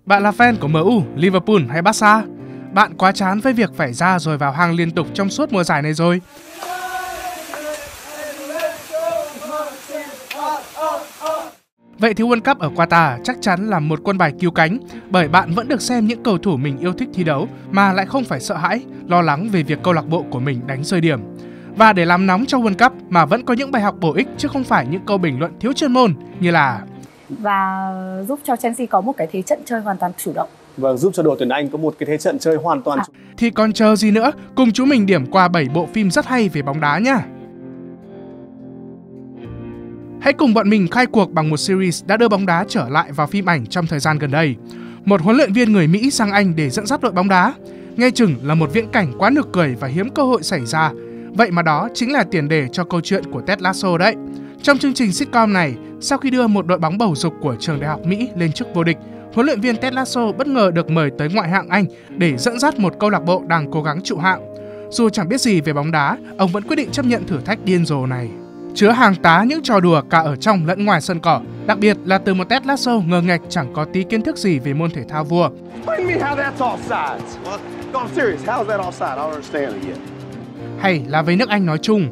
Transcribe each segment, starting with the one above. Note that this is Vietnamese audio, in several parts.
Bạn là fan của MU, Liverpool hay Barca? Bạn quá chán với việc phải ra rồi vào hang liên tục trong suốt mùa giải này rồi. Vậy thì World Cup ở Qatar chắc chắn là một quân bài cứu cánh, bởi bạn vẫn được xem những cầu thủ mình yêu thích thi đấu mà lại không phải sợ hãi, lo lắng về việc câu lạc bộ của mình đánh rơi điểm. Và để làm nóng cho World Cup mà vẫn có những bài học bổ ích chứ không phải những câu bình luận thiếu chuyên môn như là và giúp cho Chelsea có một cái thế trận chơi hoàn toàn chủ động. Vâng, giúp cho đội tuyển Anh có một cái thế trận chơi hoàn toàn Thì còn chờ gì nữa, cùng chúng mình điểm qua 7 bộ phim rất hay về bóng đá nhá. Hãy cùng bọn mình khai cuộc bằng một series đã đưa bóng đá trở lại vào phim ảnh trong thời gian gần đây. Một huấn luyện viên người Mỹ sang Anh để dẫn dắt đội bóng đá. Nghe chừng là một viễn cảnh quá nực cười và hiếm cơ hội xảy ra. Vậy mà đó chính là tiền đề cho câu chuyện của Ted Lasso đấy. Trong chương trình sitcom này, sau khi đưa một đội bóng bầu dục của trường đại học Mỹ lên chức vô địch, huấn luyện viên Ted Lasso bất ngờ được mời tới ngoại hạng Anh để dẫn dắt một câu lạc bộ đang cố gắng trụ hạng. Dù chẳng biết gì về bóng đá, ông vẫn quyết định chấp nhận thử thách điên rồ này. Chứa hàng tá những trò đùa cả ở trong lẫn ngoài sân cỏ, đặc biệt là từ một Ted Lasso ngờ nghệch chẳng có tí kiến thức gì về môn thể thao vua. Hay là với nước Anh nói chung.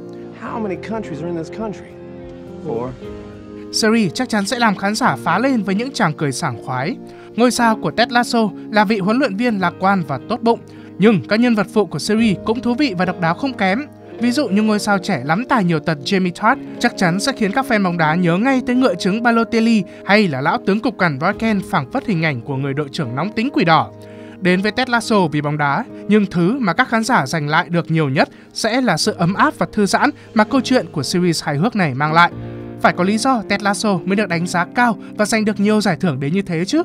Series chắc chắn sẽ làm khán giả phá lên với những tràng cười sảng khoái. Ngôi sao của Ted Lasso là vị huấn luyện viên lạc quan và tốt bụng, nhưng các nhân vật phụ của series cũng thú vị và độc đáo không kém. Ví dụ như ngôi sao trẻ lắm tài nhiều tật Jamie Tartt chắc chắn sẽ khiến các fan bóng đá nhớ ngay tới ngựa trứng Balotelli, hay là lão tướng cục cằn Roy Keane phảng phất hình ảnh của người đội trưởng nóng tính quỷ đỏ. Đến với Ted Lasso vì bóng đá, nhưng thứ mà các khán giả giành lại được nhiều nhất sẽ là sự ấm áp và thư giãn mà câu chuyện của series hài hước này mang lại. Phải có lý do Ted Lasso mới được đánh giá cao và giành được nhiều giải thưởng đến như thế chứ.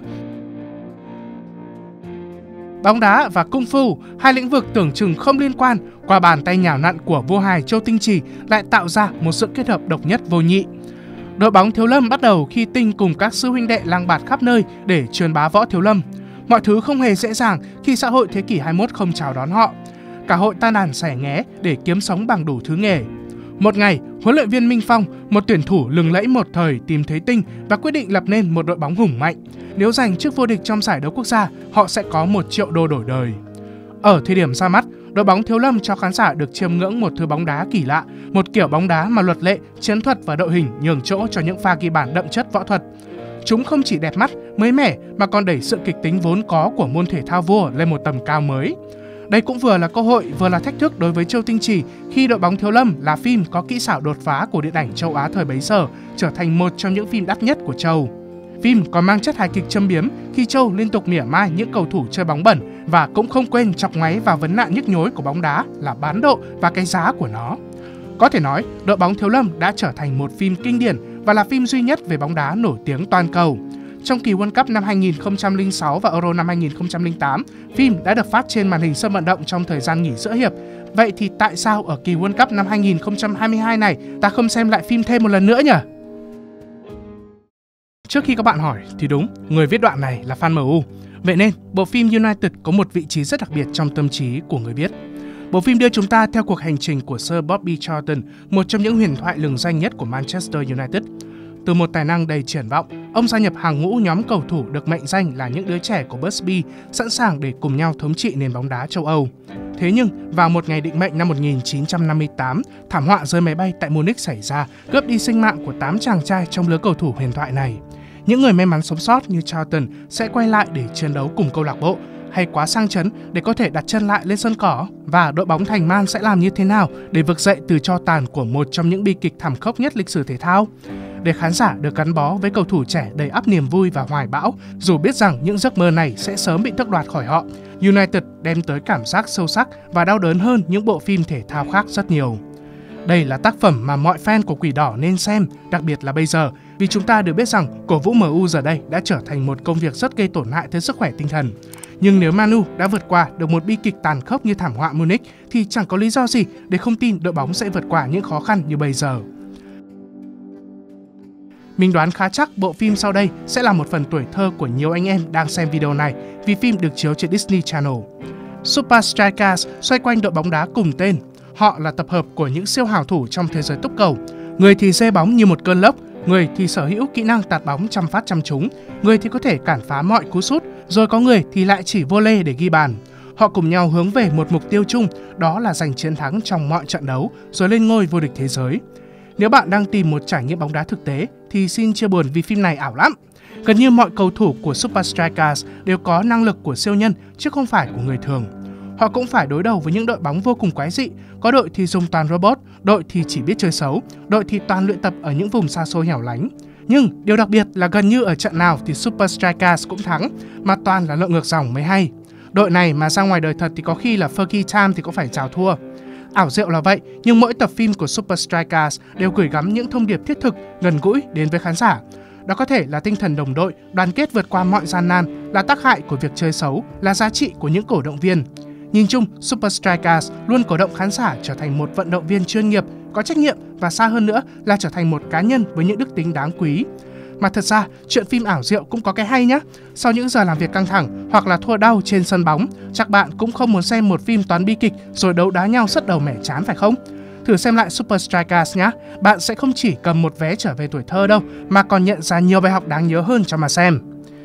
Bóng đá và cung phu, hai lĩnh vực tưởng chừng không liên quan, qua bàn tay nhào nặn của vua hài Châu Tinh Trì lại tạo ra một sự kết hợp độc nhất vô nhị. Đội bóng Thiếu Lâm bắt đầu khi Tinh cùng các sư huynh đệ lang bạt khắp nơi để truyền bá võ Thiếu Lâm. Mọi thứ không hề dễ dàng khi xã hội thế kỷ 21 không chào đón họ. Cả hội tan đàn xẻ nghé để kiếm sống bằng đủ thứ nghề. Một ngày, huấn luyện viên Minh Phong, một tuyển thủ lừng lẫy một thời, tìm thấy Tinh và quyết định lập nên một đội bóng hùng mạnh. Nếu giành chức vô địch trong giải đấu quốc gia, họ sẽ có 1 triệu đô đổi đời. Ở thời điểm ra mắt, đội bóng Thiếu Lâm cho khán giả được chiêm ngưỡng một thứ bóng đá kỳ lạ, một kiểu bóng đá mà luật lệ, chiến thuật và đội hình nhường chỗ cho những pha ghi bàn đậm chất võ thuật. Chúng không chỉ đẹp mắt, mới mẻ mà còn đẩy sự kịch tính vốn có của môn thể thao vua lên một tầm cao mới. Đây cũng vừa là cơ hội, vừa là thách thức đối với Châu Tinh Trì khi đội bóng Thiếu Lâm là phim có kỹ xảo đột phá của điện ảnh châu Á thời bấy giờ, trở thành một trong những phim đắt nhất của Châu. Phim còn mang chất hài kịch châm biếm khi Châu liên tục mỉa mai những cầu thủ chơi bóng bẩn và cũng không quên chọc ngoáy vào vấn nạn nhức nhối của bóng đá là bán độ và cái giá của nó. Có thể nói, đội bóng Thiếu Lâm đã trở thành một phim kinh điển và là phim duy nhất về bóng đá nổi tiếng toàn cầu. Trong kỳ World Cup năm 2006 và Euro năm 2008, phim đã được phát trên màn hình sân vận động trong thời gian nghỉ giữa hiệp. Vậy thì tại sao ở kỳ World Cup năm 2022 này ta không xem lại phim thêm một lần nữa nhỉ? Trước khi các bạn hỏi thì đúng, người viết đoạn này là fan MU. Vậy nên, bộ phim United có một vị trí rất đặc biệt trong tâm trí của người viết. Bộ phim đưa chúng ta theo cuộc hành trình của Sir Bobby Charlton, một trong những huyền thoại lừng danh nhất của Manchester United. Từ một tài năng đầy triển vọng, ông gia nhập hàng ngũ nhóm cầu thủ được mệnh danh là những đứa trẻ của Busby, sẵn sàng để cùng nhau thống trị nền bóng đá châu Âu. Thế nhưng, vào một ngày định mệnh năm 1958, thảm họa rơi máy bay tại Munich xảy ra, cướp đi sinh mạng của 8 chàng trai trong lứa cầu thủ huyền thoại này. Những người may mắn sống sót như Charlton sẽ quay lại để chiến đấu cùng câu lạc bộ, hay quá sang chấn để có thể đặt chân lại lên sân cỏ, và đội bóng thành Man sẽ làm như thế nào để vực dậy từ tro tàn của một trong những bi kịch thảm khốc nhất lịch sử thể thao. Để khán giả được gắn bó với cầu thủ trẻ đầy ắp niềm vui và hoài bão, dù biết rằng những giấc mơ này sẽ sớm bị tước đoạt khỏi họ, United đem tới cảm giác sâu sắc và đau đớn hơn những bộ phim thể thao khác rất nhiều. Đây là tác phẩm mà mọi fan của Quỷ Đỏ nên xem, đặc biệt là bây giờ, vì chúng ta đều biết rằng cổ vũ MU giờ đây đã trở thành một công việc rất gây tổn hại tới sức khỏe tinh thần. Nhưng nếu Man U đã vượt qua được một bi kịch tàn khốc như thảm họa Munich thì chẳng có lý do gì để không tin đội bóng sẽ vượt qua những khó khăn như bây giờ. Mình đoán khá chắc bộ phim sau đây sẽ là một phần tuổi thơ của nhiều anh em đang xem video này vì phim được chiếu trên Disney Channel. Super Strikers xoay quanh đội bóng đá cùng tên. Họ là tập hợp của những siêu hào thủ trong thế giới túc cầu. Người thì dê bóng như một cơn lốc, người thì sở hữu kỹ năng tạt bóng trăm phát trăm trúng, người thì có thể cản phá mọi cú sút, rồi có người thì lại chỉ vô lê để ghi bàn. Họ cùng nhau hướng về một mục tiêu chung, đó là giành chiến thắng trong mọi trận đấu rồi lên ngôi vô địch thế giới. Nếu bạn đang tìm một trải nghiệm bóng đá thực tế thì xin chia buồn vì phim này ảo lắm. Gần như mọi cầu thủ của Super Strikers đều có năng lực của siêu nhân chứ không phải của người thường. Họ cũng phải đối đầu với những đội bóng vô cùng quái dị, có đội thì dùng toàn robot, đội thì chỉ biết chơi xấu, đội thì toàn luyện tập ở những vùng xa xôi hẻo lánh. Nhưng điều đặc biệt là gần như ở trận nào thì Super Strikers cũng thắng, mà toàn là lội ngược dòng mới hay. Đội này mà ra ngoài đời thật thì có khi là Fergie Time thì có phải chào thua. Ảo diệu là vậy, nhưng mỗi tập phim của Super Strikers đều gửi gắm những thông điệp thiết thực, gần gũi đến với khán giả. Đó có thể là tinh thần đồng đội, đoàn kết vượt qua mọi gian nan, là tác hại của việc chơi xấu, là giá trị của những cổ động viên. Nhìn chung, Super Strikers luôn cổ động khán giả trở thành một vận động viên chuyên nghiệp, có trách nhiệm và xa hơn nữa là trở thành một cá nhân với những đức tính đáng quý. Mà thật ra, chuyện phim ảo diệu cũng có cái hay nhé. Sau những giờ làm việc căng thẳng hoặc là thua đau trên sân bóng, chắc bạn cũng không muốn xem một phim toán bi kịch rồi đấu đá nhau sứt đầu mẻ trán phải không? Thử xem lại Super Strikers nhé. Bạn sẽ không chỉ cầm một vé trở về tuổi thơ đâu, mà còn nhận ra nhiều bài học đáng nhớ hơn cho mà xem.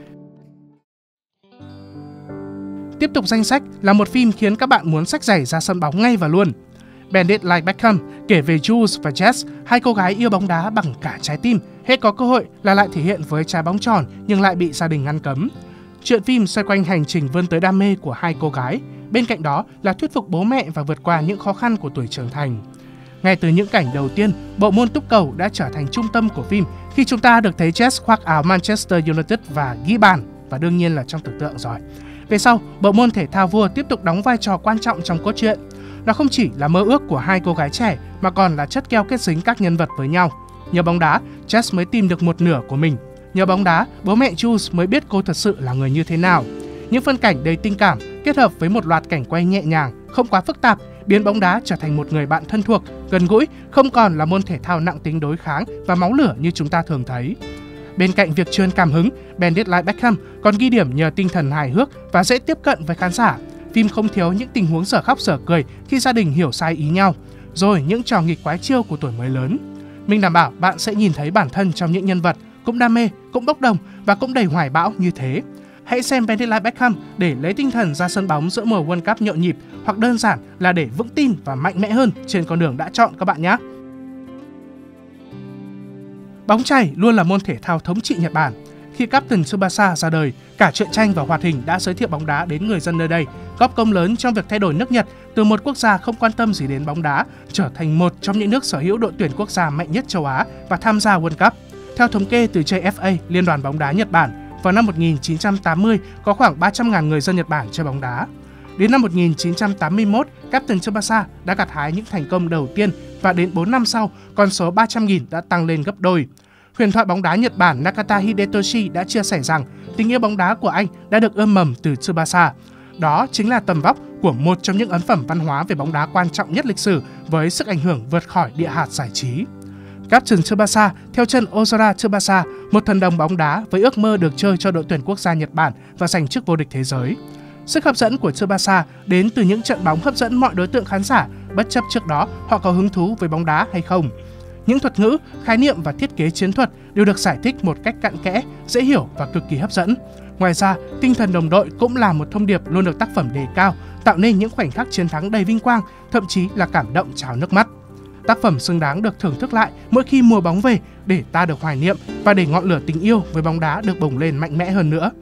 Tiếp tục danh sách là một phim khiến các bạn muốn xách giày ra sân bóng ngay và luôn. Bend It Like Beckham kể về Jules và Jess, hai cô gái yêu bóng đá bằng cả trái tim, hết có cơ hội là lại thể hiện với trái bóng tròn nhưng lại bị gia đình ngăn cấm. Chuyện phim xoay quanh hành trình vươn tới đam mê của hai cô gái, bên cạnh đó là thuyết phục bố mẹ và vượt qua những khó khăn của tuổi trưởng thành. Ngay từ những cảnh đầu tiên, bộ môn túc cầu đã trở thành trung tâm của phim khi chúng ta được thấy Jess khoác áo Manchester United và ghi bàn, và đương nhiên là trong tưởng tượng rồi. Về sau, bộ môn thể thao vua tiếp tục đóng vai trò quan trọng trong cốt truyện. Nó không chỉ là mơ ước của hai cô gái trẻ mà còn là chất keo kết dính các nhân vật với nhau. Nhờ bóng đá, Jess mới tìm được một nửa của mình. Nhờ bóng đá, bố mẹ Jules mới biết cô thật sự là người như thế nào. Những phân cảnh đầy tình cảm kết hợp với một loạt cảnh quay nhẹ nhàng, không quá phức tạp, biến bóng đá trở thành một người bạn thân thuộc, gần gũi, không còn là môn thể thao nặng tính đối kháng và máu lửa như chúng ta thường thấy. Bên cạnh việc truyền cảm hứng, Bend It Like Beckham còn ghi điểm nhờ tinh thần hài hước và dễ tiếp cận với khán giả. Phim không thiếu những tình huống dở khóc dở cười khi gia đình hiểu sai ý nhau, rồi những trò nghịch quái chiêu của tuổi mới lớn. Mình đảm bảo bạn sẽ nhìn thấy bản thân trong những nhân vật cũng đam mê, cũng bốc đồng và cũng đầy hoài bão như thế. Hãy xem Bend It Like Beckham để lấy tinh thần ra sân bóng giữa mùa World Cup nhộn nhịp, hoặc đơn giản là để vững tin và mạnh mẽ hơn trên con đường đã chọn các bạn nhé. Bóng chày luôn là môn thể thao thống trị Nhật Bản. Khi Captain Tsubasa ra đời, cả truyện tranh và hoạt hình đã giới thiệu bóng đá đến người dân nơi đây, góp công lớn trong việc thay đổi nước Nhật từ một quốc gia không quan tâm gì đến bóng đá trở thành một trong những nước sở hữu đội tuyển quốc gia mạnh nhất châu Á và tham gia World Cup. Theo thống kê từ JFA, Liên đoàn bóng đá Nhật Bản, vào năm 1980 có khoảng 300.000 người dân Nhật Bản chơi bóng đá. Đến năm 1981, Captain Tsubasa đã gặt hái những thành công đầu tiên và đến 4 năm sau, con số 300.000 đã tăng lên gấp đôi. Huyền thoại bóng đá Nhật Bản Nakata Hidetoshi đã chia sẻ rằng tình yêu bóng đá của anh đã được ươm mầm từ Tsubasa. Đó chính là tầm vóc của một trong những ấn phẩm văn hóa về bóng đá quan trọng nhất lịch sử với sức ảnh hưởng vượt khỏi địa hạt giải trí. Captain Tsubasa theo chân Ozora Tsubasa, một thần đồng bóng đá với ước mơ được chơi cho đội tuyển quốc gia Nhật Bản và giành chức vô địch thế giới. Sức hấp dẫn của Tsubasa đến từ những trận bóng hấp dẫn mọi đối tượng khán giả, bất chấp trước đó họ có hứng thú với bóng đá hay không. Những thuật ngữ, khái niệm và thiết kế chiến thuật đều được giải thích một cách cặn kẽ, dễ hiểu và cực kỳ hấp dẫn. Ngoài ra, tinh thần đồng đội cũng là một thông điệp luôn được tác phẩm đề cao, tạo nên những khoảnh khắc chiến thắng đầy vinh quang, thậm chí là cảm động trào nước mắt. Tác phẩm xứng đáng được thưởng thức lại mỗi khi mùa bóng về để ta được hoài niệm và để ngọn lửa tình yêu với bóng đá được bùng lên mạnh mẽ hơn nữa.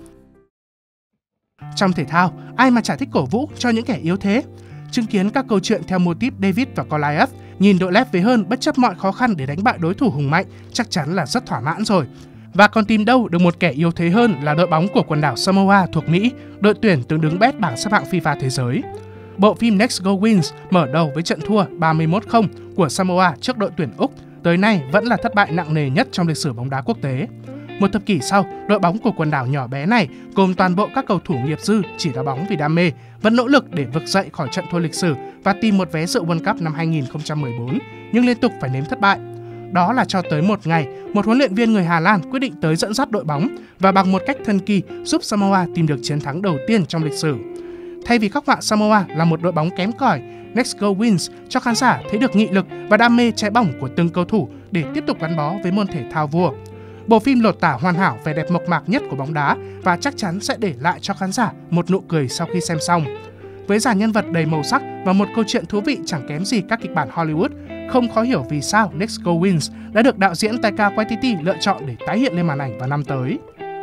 Trong thể thao, ai mà chả thích cổ vũ cho những kẻ yếu thế? Chứng kiến các câu chuyện theo mô típ David và Goliath, nhìn đội lép vế hơn bất chấp mọi khó khăn để đánh bại đối thủ hùng mạnh, chắc chắn là rất thỏa mãn rồi. Và còn tìm đâu được một kẻ yếu thế hơn là đội bóng của quần đảo Samoa thuộc Mỹ, đội tuyển từng đứng bét bảng xếp hạng FIFA thế giới. Bộ phim Next Go Wins mở đầu với trận thua 31-0 của Samoa trước đội tuyển Úc, tới nay vẫn là thất bại nặng nề nhất trong lịch sử bóng đá quốc tế. Một thập kỷ sau, đội bóng của quần đảo nhỏ bé này gồm toàn bộ các cầu thủ nghiệp dư chỉ đá bóng vì đam mê, vẫn nỗ lực để vực dậy khỏi trận thua lịch sử và tìm một vé dự World Cup năm 2014, nhưng liên tục phải nếm thất bại. Đó là cho tới một ngày, một huấn luyện viên người Hà Lan quyết định tới dẫn dắt đội bóng và bằng một cách thần kỳ giúp Samoa tìm được chiến thắng đầu tiên trong lịch sử. Thay vì khắc họa Samoa là một đội bóng kém cỏi, Next Go Wins cho khán giả thấy được nghị lực và đam mê trái bóng của từng cầu thủ để tiếp tục gắn bó với môn thể thao vua. Bộ phim lột tả hoàn hảo vẻ đẹp mộc mạc nhất của bóng đá và chắc chắn sẽ để lại cho khán giả một nụ cười sau khi xem xong. Với dàn nhân vật đầy màu sắc và một câu chuyện thú vị chẳng kém gì các kịch bản Hollywood, không khó hiểu vì sao Next Go Wins đã được đạo diễn Taika Waititi lựa chọn để tái hiện lên màn ảnh vào năm tới.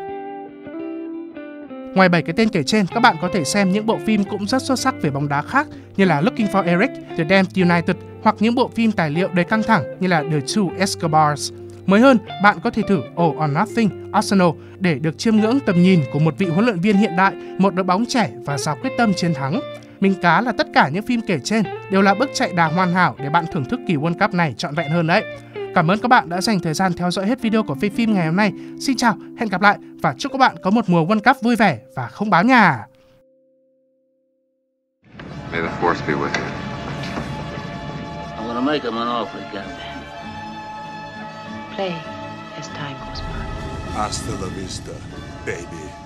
Ngoài 7 cái tên kể trên, các bạn có thể xem những bộ phim cũng rất xuất sắc về bóng đá khác như là Looking for Eric, The Damned United hoặc những bộ phim tài liệu đầy căng thẳng như là The Two Escobars. Mới hơn, bạn có thể thử All or Nothing Arsenal để được chiêm ngưỡng tầm nhìn của một vị huấn luyện viên hiện đại, một đội bóng trẻ và giàu quyết tâm chiến thắng. Mình cá là tất cả những phim kể trên đều là bước chạy đà hoàn hảo để bạn thưởng thức kỳ World Cup này trọn vẹn hơn đấy. Cảm ơn các bạn đã dành thời gian theo dõi hết video của Phim ngày hôm nay. Xin chào, hẹn gặp lại và chúc các bạn có một mùa World Cup vui vẻ và không báo nhà. May the force be with you. I'm gonna make him an offer again. Play as time goes by. Hasta la vista, baby.